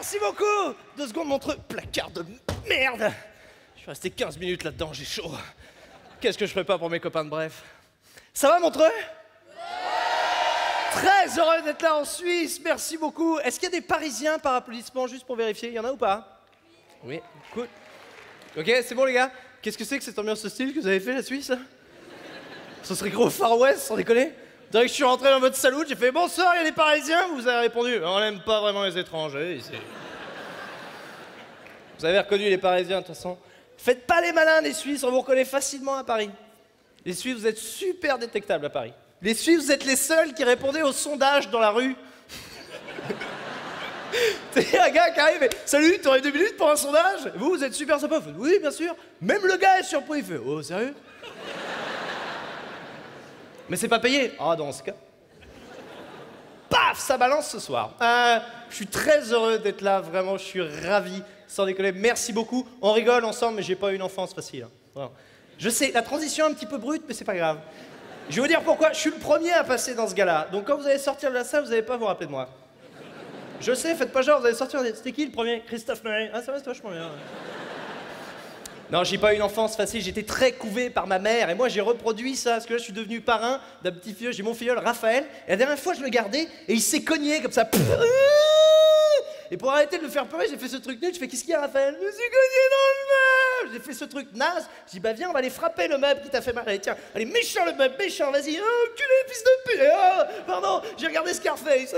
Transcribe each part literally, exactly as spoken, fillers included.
merci beaucoup. Deux secondes, Montreux. Placard de merde. Je suis resté quinze minutes là-dedans, j'ai chaud. Qu'est-ce que je ferais pas pour mes copains de Bref? Ça va, Montreux? Très heureux d'être là en Suisse, merci beaucoup. Est-ce qu'il y a des Parisiens par applaudissement, juste pour vérifier? Il y en a ou pas? Oui, cool. Ok, c'est bon les gars. Qu'est-ce que c'est que cette ambiance hostile que vous avez fait, la Suisse? Ce serait gros Far West, sans déconner. Dès que je suis rentré dans votre salut, j'ai fait bonsoir, il y a des Parisiens, vous avez répondu on n'aime pas vraiment les étrangers ici. Vous avez reconnu les Parisiens de toute façon. Faites pas les malins les Suisses, on vous reconnaît facilement à Paris. Les Suisses, vous êtes super détectables à Paris. Les Suisses, vous êtes les seuls qui répondaient aux sondages dans la rue. C'est un gars qui arrive et salut, t'aurais deux minutes pour un sondage? Vous, vous êtes super sympa. Vous faites, oui, bien sûr. Même le gars est surpris, il fait oh, sérieux? Mais c'est pas payé. Ah, dans ce cas. Paf, ça balance ce soir. Euh, je suis très heureux d'être là, vraiment, je suis ravi, sans déconner. Merci beaucoup. On rigole ensemble, mais j'ai pas eu une enfance facile. Hein. Voilà. Je sais, la transition est un petit peu brute, mais c'est pas grave. Je vais vous dire pourquoi. Je suis le premier à passer dans ce gars-là. Donc quand vous allez sortir de la salle, vous n'allez pas vous rappeler de moi. Je sais, faites pas genre, vous allez sortir. C'était qui le premier? Christophe Maé. Ah, ça va, c'est vachement bien. Non, j'ai pas eu une enfance facile, j'étais très couvé par ma mère et moi j'ai reproduit ça parce que là je suis devenu parrain d'un petit filleul, j'ai mon filleul Raphaël et la dernière fois je le gardais et il s'est cogné comme ça. Et pour arrêter de le faire pleurer, j'ai fait ce truc nul, je fais qu'est-ce qu'il y a Raphaël? Je me suis cogné dans le meuble. J'ai fait ce truc naze, je dis bah viens on va aller frapper le meuble qui t'a fait mal. Allez tiens, allez méchant le meuble, méchant, vas-y, oh culé fils de pute, oh, pardon, j'ai regardé Scarface.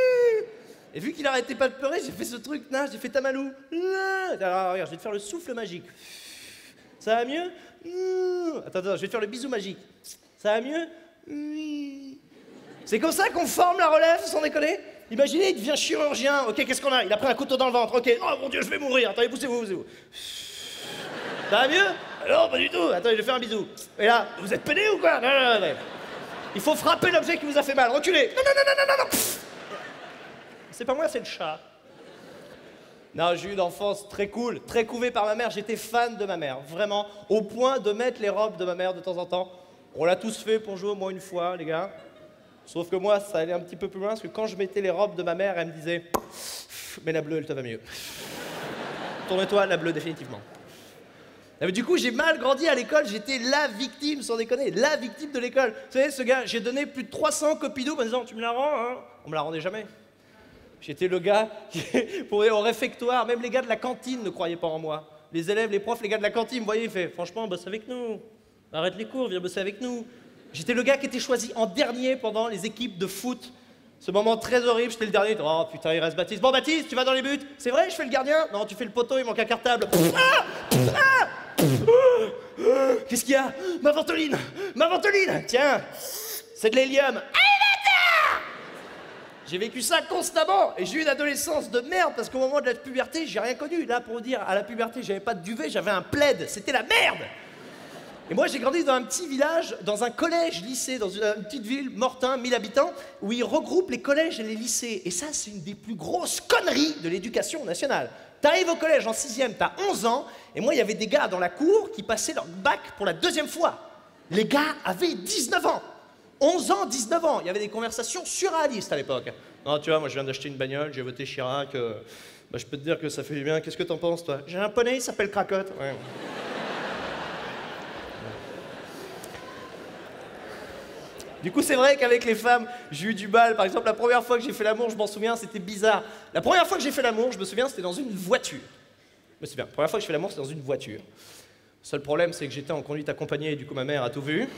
Et vu qu'il arrêtait pas de pleurer, j'ai fait ce truc naze, j'ai fait Tamalou. Alors regarde, je vais te faire le souffle magique. Ça va mieux? Mmh. Attends, attends, je vais te faire le bisou magique. Ça va mieux? Oui. C'est comme ça qu'on forme la relève, sans déconner? Imaginez, il devient chirurgien. Ok, qu'est-ce qu'on a? Il a pris un couteau dans le ventre. Ok, oh mon Dieu, je vais mourir. Attendez, poussez-vous, poussez-vous. Ça va mieux? Non, pas du tout. Attendez, je vais faire un bisou. Et là, vous êtes pédé ou quoi? Non, non, non, non. Il faut frapper l'objet qui vous a fait mal. Reculez. Non, non, non, non, non, non. C'est pas moi, c'est le chat. Non, j'ai eu une enfance très cool, très couvée par ma mère. J'étais fan de ma mère, vraiment, au point de mettre les robes de ma mère de temps en temps. On l'a tous fait pour jouer au moins une fois, les gars. Sauf que moi, ça allait un petit peu plus loin, parce que quand je mettais les robes de ma mère, elle me disait « Mais la bleue, elle te va mieux. Tourne-toi, la bleue, définitivement. » Mais du coup, j'ai mal grandi à l'école, j'étais la victime, sans déconner, la victime de l'école. Vous savez, ce gars, j'ai donné plus de trois cents copies d'eau en me disant « Tu me la rends, hein ?» On me la rendait jamais. J'étais le gars qui, pour aller au réfectoire, même les gars de la cantine ne croyaient pas en moi. Les élèves, les profs, les gars de la cantine, vous voyez, ils font franchement, bosse avec nous. Arrête les cours, viens bosser avec nous. J'étais le gars qui était choisi en dernier pendant les équipes de foot. Ce moment très horrible, j'étais le dernier. Oh putain, il reste Baptiste. Bon, Baptiste, tu vas dans les buts? C'est vrai, je fais le gardien? Non, tu fais le poteau, il manque un cartable. Ah ah Qu'est-ce qu'il y a? Ma ventoline! Ma ventoline! Tiens, c'est de l'hélium. J'ai vécu ça constamment et j'ai eu une adolescence de merde parce qu'au moment de la puberté, j'ai rien connu. Là, pour vous dire, à la puberté, j'avais pas de duvet, j'avais un plaid. C'était la merde! Et moi, j'ai grandi dans un petit village, dans un collège-lycée, dans une, une petite ville, Mortain, mille habitants, où ils regroupent les collèges et les lycées. Et ça, c'est une des plus grosses conneries de l'éducation nationale. T'arrives au collège en sixième, t'as onze ans, et moi, il y avait des gars dans la cour qui passaient leur bac pour la deuxième fois. Les gars avaient dix-neuf ans. onze ans, dix-neuf ans, il y avait des conversations surréalistes à l'époque. Non, tu vois, moi je viens d'acheter une bagnole, j'ai voté Chirac, euh, bah, je peux te dire que ça fait du bien, qu'est-ce que t'en penses toi? J'ai un poney, il s'appelle Cracotte. Ouais. Du coup, c'est vrai qu'avec les femmes, j'ai eu du mal. Par exemple, la première fois que j'ai fait l'amour, je m'en souviens, c'était bizarre. La première fois que j'ai fait l'amour, je me souviens, c'était dans une voiture. Je me souviens, la première fois que j'ai fait l'amour, c'était dans une voiture. Le seul problème, c'est que j'étais en conduite accompagnée et du coup, ma mère a tout vu.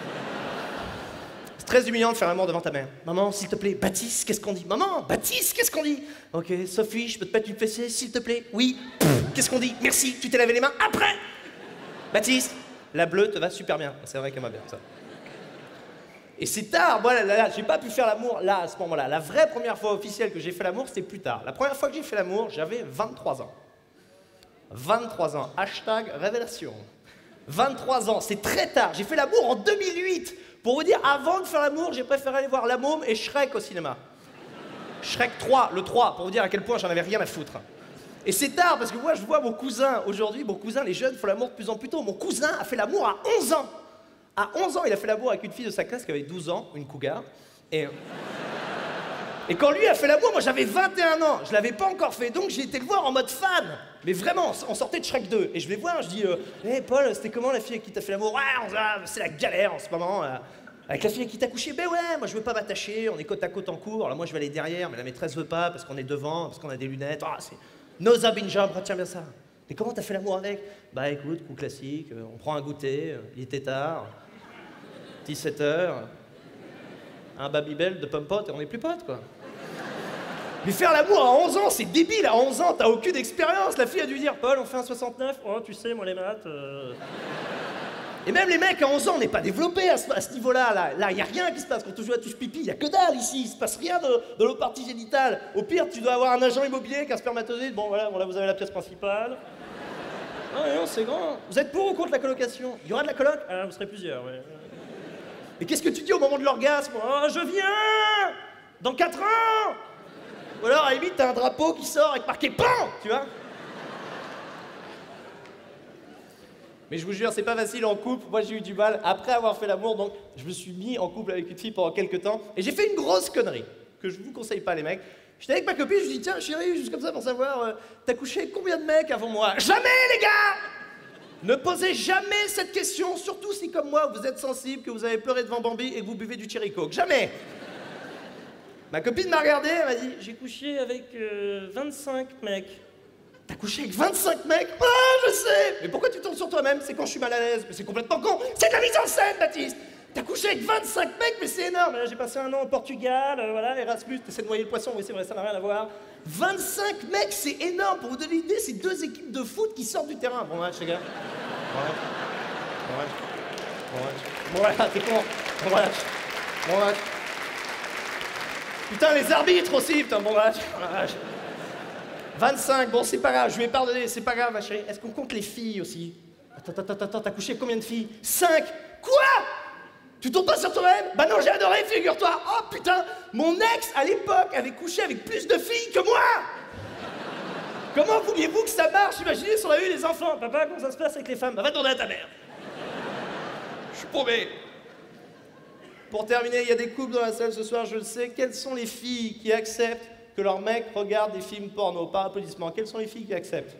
Très humiliant de faire l'amour devant ta mère. Maman, s'il te plaît, Baptiste, qu'est-ce qu'on dit? Maman, Baptiste, qu'est-ce qu'on dit? Ok, Sophie, je peux te mettre une fessée, s'il te plaît? Oui. Qu'est-ce qu'on dit? Merci, tu t'es lavé les mains après? Baptiste, la bleue te va super bien. C'est vrai qu'elle m'a bien, ça. Et c'est tard, moi, là, là, là j'ai pas pu faire l'amour là, à ce moment-là. La vraie première fois officielle que j'ai fait l'amour, c'était plus tard. La première fois que j'ai fait l'amour, j'avais vingt-trois ans. vingt-trois ans, hashtag révélation. vingt-trois ans, c'est très tard. J'ai fait l'amour en deux mille huit. Pour vous dire, avant de faire l'amour, j'ai préféré aller voir La Môme et Shrek au cinéma. Shrek trois, le trois, pour vous dire à quel point j'en avais rien à foutre. Et c'est tard, parce que moi, je vois mon cousin, aujourd'hui, mon cousin, les jeunes font l'amour de plus en plus tôt. Mon cousin a fait l'amour à onze ans. À onze ans, il a fait l'amour avec une fille de sa classe qui avait douze ans, une cougar. Et, Et quand lui a fait l'amour, moi j'avais vingt et un ans, je l'avais pas encore fait, donc j'ai été le voir en mode fan. Mais vraiment, on sortait de Shrek deux, et je vais voir, je dis, hé euh, hey, Paul, c'était comment la fille avec qui t'as fait l'amour? Ouais, c'est la galère en ce moment. Là. Avec la fille avec qui t'as couché, ben ouais, moi je veux pas m'attacher, on est côte à côte en cours, alors moi je vais aller derrière, mais la maîtresse veut pas, parce qu'on est devant, parce qu'on a des lunettes, ah, c'est Noza Binjam, retiens bien ça. Et comment t'as fait l'amour avec? Bah écoute, coup classique, euh, on prend un goûter, euh, il était tard, dix-sept heures, un Babybel de pomme pote et on est plus potes quoi. Mais faire l'amour à onze ans, c'est débile, à onze ans, t'as aucune expérience. La fille a dû dire, Paul, on fait un soixante-neuf? Oh, tu sais, moi les maths... Euh... Et même les mecs à onze ans, on n'est pas développés à ce, à ce niveau-là. Là, là, y a rien qui se passe. Quand on joue à touche pipi, y a que dalle ici. Il se passe rien de, de nos parties génitales. Au pire, tu dois avoir un agent immobilier qui a un spermatozoïde. Bon, voilà, bon, là, vous avez la pièce principale. Non, non, c'est grand. Vous êtes pour ou contre la colocation? Il y aura de la coloc? Ah, vous serez plusieurs, ouais. Mais qu'est-ce que tu dis au moment de l'orgasme? Oh, je viens! Dans quatre ans! Ou alors, à la limite, t'as un drapeau qui sort avec marqué PAN, tu vois? Mais je vous jure, c'est pas facile en couple. Moi, j'ai eu du mal après avoir fait l'amour, donc je me suis mis en couple avec une fille pendant quelques temps. Et j'ai fait une grosse connerie, que je vous conseille pas, les mecs. J'étais avec ma copine, je lui dis, tiens, chérie, juste comme ça pour savoir, euh, t'as couché avec combien de mecs avant moi? Jamais, les gars! Ne posez jamais cette question, surtout si, comme moi, vous êtes sensible, que vous avez pleuré devant Bambi et que vous buvez du Cherry Coke. Jamais! Ma copine m'a regardé, elle m'a dit, j'ai couché avec euh, vingt-cinq mecs. T'as couché avec vingt-cinq mecs? Ah, je sais! Mais pourquoi tu tournes sur toi-même? C'est quand je suis mal à l'aise. Mais c'est complètement con! C'est de la mise en scène, Baptiste! T'as couché avec vingt-cinq mecs, mais c'est énorme! Là, j'ai passé un an au Portugal, euh, voilà, Erasmus, t'essaies de noyer le poisson, oui, c'est vrai, ça n'a rien à voir. vingt-cinq mecs, c'est énorme! Pour vous donner l'idée, c'est deux équipes de foot qui sortent du terrain. Bon match, les gars. Bon match. Bon match. Bon match. Bon voilà, t'es con. Bon match. Bon match. Putain, les arbitres aussi, putain, bon match. Bon match. vingt-cinq, bon, c'est pas grave, je lui ai pardonné, c'est pas grave, ma chérie. Est-ce qu'on compte les filles aussi? Attends, attends, attends, t'as couché avec combien de filles? cinq? Quoi? Tu tombes pas sur toi-même? Bah non, j'ai adoré, figure-toi. Oh putain, mon ex, à l'époque, avait couché avec plus de filles que moi. Comment vouliez-vous que ça marche? Imaginez si on a eu des enfants. Papa, comment ça se passe avec les femmes? Bah va demander à ta mère. Je suis paumé. Pour terminer, il y a des couples dans la salle ce soir, je le sais. Quelles sont les filles qui acceptent que leurs mecs regardent des films porno? Par applaudissement. Quelles sont les filles qui acceptent?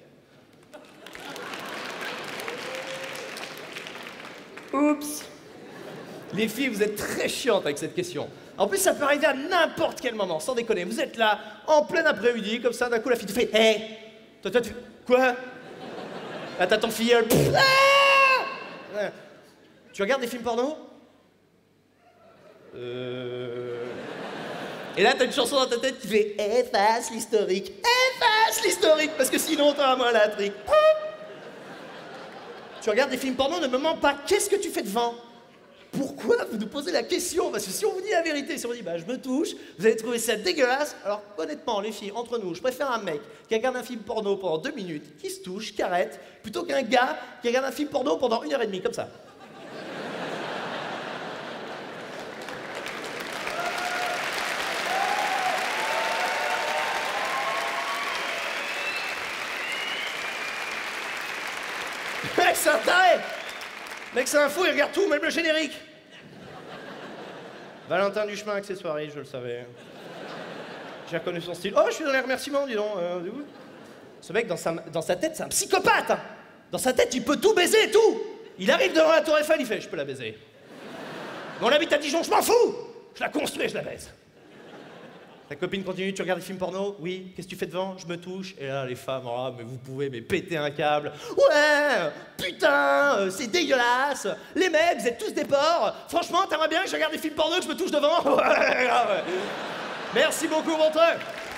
Oups. Les filles, vous êtes très chiantes avec cette question. En plus, ça peut arriver à n'importe quel moment, sans déconner. Vous êtes là, en plein après-midi, comme ça, d'un coup, la fille te fait « Hé hey, toi, toi, tu... Quoi ?» Là, t'as ton filleul. Ah ouais. Tu regardes des films porno? Euh... Et là, t'as une chanson dans ta tête qui fait « Efface l'historique, efface l'historique !» Parce que sinon, t'as un mot à la trique. Tu regardes des films porno, ne me mens pas. Qu'est-ce que tu fais devant? Pourquoi vous nous posez la question? Parce que si on vous dit la vérité, si on vous dit bah je me touche, vous allez trouver ça dégueulasse. Alors honnêtement, les filles, entre nous, je préfère un mec qui regarde un film porno pendant deux minutes, qui se touche, qui arrête, plutôt qu'un gars qui regarde un film porno pendant une heure et demie, comme ça. Mec, c'est un taré! Mec, c'est un fou, il regarde tout, même le générique. Valentin Duchemin, accessoirie, je le savais. J'ai reconnu son style. Oh, je suis dans les remerciements, dis donc. Euh, Ce mec, dans sa, dans sa tête, c'est un psychopathe. Hein. Dans sa tête, il peut tout baiser et tout. Il arrive devant la Tour Eiffel, il fait « Je peux la baiser. » Mais on habite à Dijon, je m'en fous. Je la construis et je la baise. Ta copine continue, tu regardes des films porno? Oui. Qu'est-ce que tu fais devant? Je me touche. Et là, les femmes, oh, mais vous pouvez mais péter un câble. Ouais, putain, euh, c'est dégueulasse. Les mecs, vous êtes tous des porcs. Franchement, t'aimerais bien que je regarde des films porno, que je me touche devant? Ouais, ouais. Merci beaucoup, Montreux.